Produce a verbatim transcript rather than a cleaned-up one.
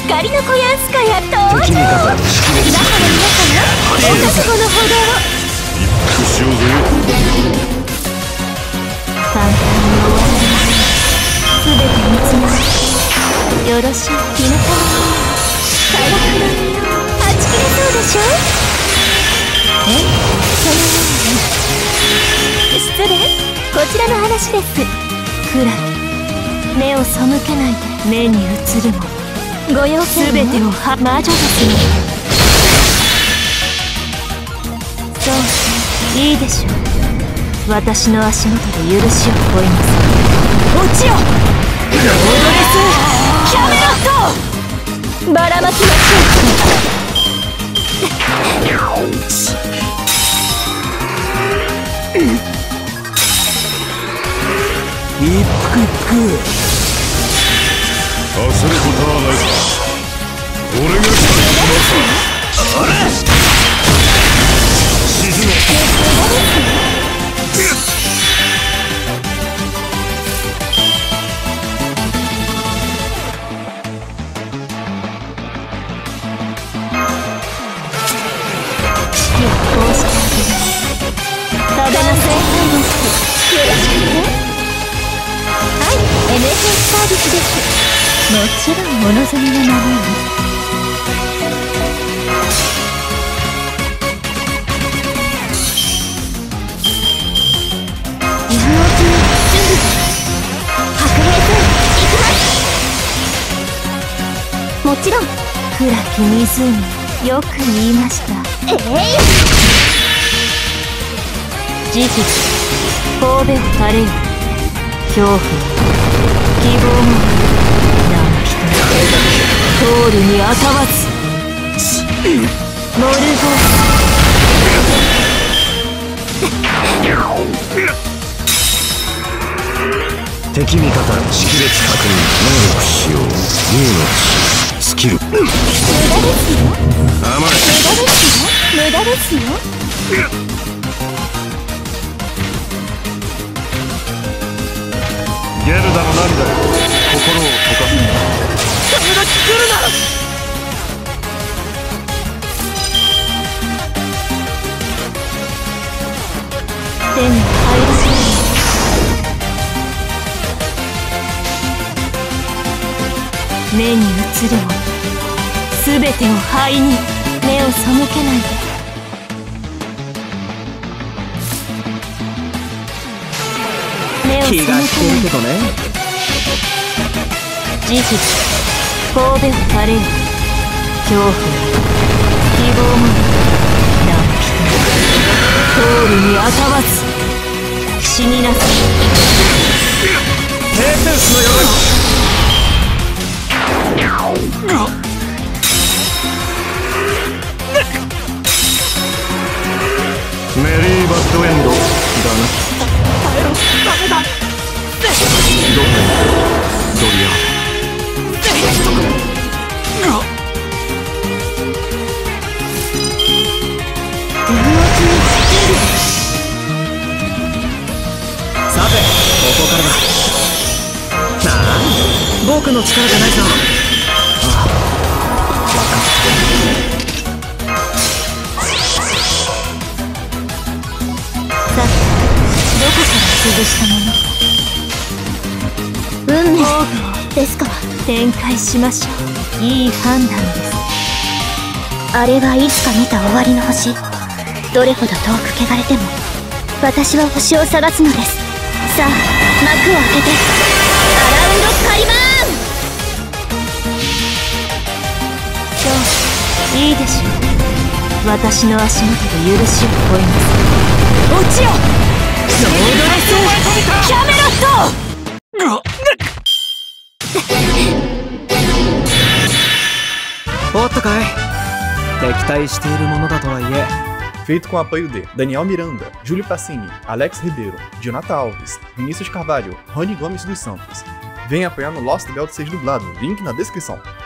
光の子やんすかや登場。 敵味方識別今から皆様お覚悟のほどを。 一服しようぜ。 簡単に終わらない。すべて見つめよろしい皆様。火薬の身をはち切れそうでしょ。えそのように失礼。こちらの話です。クラキ目を背けないで。目に映るものご用件は全てをは魔女ですの。そういいでしょう。私の足元で許しを請います。落ちよロードレスキャメロット。ばらまきましょう。 一服一服焦ることはないさ。俺が来た。あれ沈め。 食べなさい。よろしくね。はい、エムエスエス サービスです。もちろんお望みのままに。今のうちに準備。白兵戦行きます。もちろん暗き湖よく言いました。ええー事実神戸を垂れよ。恐怖も希望も何人通るにあたわず。モルゴー敵味方識別確認能力使用竜の騎士スキル。無駄ですよ。 甘い。 無駄ですよ。無駄ですよ。 ゲルダの涙よ、心を溶かす。 友達来るな。手に入らせない。目に映るものすべてを灰に。目を背けないで。 気がしてるけどね。 事実神戸を垂れよ。恐怖も希望も何人通るにあたわず。死になさい。 ペーセンスの鎧。 メリーバッドエンドだな。 耐えろ。ダメだ。 どこドリア。 さてここからだ。なあ僕の力じゃないさ。ああ分かった。 さあどこから潰したもの。運命ですか。展開しましょう。いい判断です。あれはいつか見た終わりの星。どれほど遠く汚れても私は星を探すのです。さあ幕を開けてアラウンドカリバーン。そういいでしょう。私の足元で許しを請います。落ちよロードレスキャメロット。 おっとかい。敵対しているものだとはいえ。 Feito com o apoio de Daniel Miranda, Júlio Pacini, Alex Ribeiro, Jonathan Alves, Vinícius Carvalho, Rony Gomes dos Santos. Venha apoiar no Lost Belt seis dublado, link na descrição.